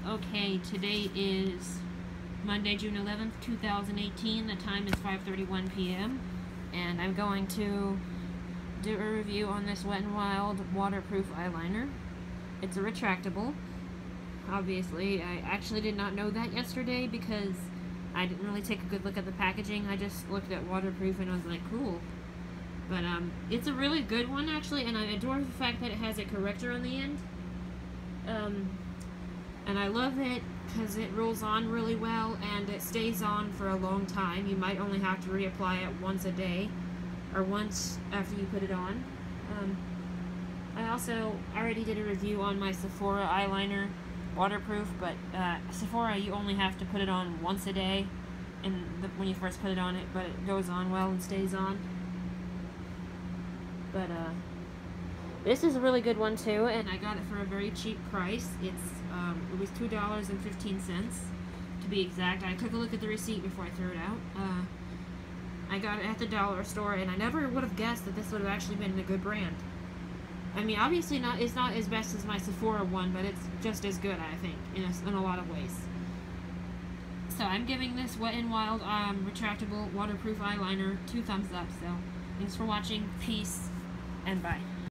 Okay, today is Monday, June 11th, 2018. The time is 5:31 p.m. and I'm going to do a review on this Wet n Wild waterproof eyeliner. It's a retractable. Obviously, I actually did not know that yesterday because I didn't really take a good look at the packaging. I just looked at waterproof and I was like, cool. But it's a really good one actually, and I adore the fact that it has a corrector on the end. And I love it because it rolls on really well and it stays on for a long time. You might only have to reapply it once a day or once after you put it on. I also already did a review on my Sephora eyeliner, waterproof, but Sephora you only have to put it on once a day when you first put it on, but it goes on well and stays on. But this is a really good one too, and I got it for a very cheap price. It was $2.15 to be exact. I took a look at the receipt before I threw it out. I got it at the dollar store, and I never would have guessed that this would have actually been a good brand. I mean, obviously it's not as best as my Sephora one, but it's just as good, I think, in a lot of ways. So I'm giving this Wet n Wild retractable waterproof eyeliner 2 thumbs up. So thanks for watching. Peace and bye.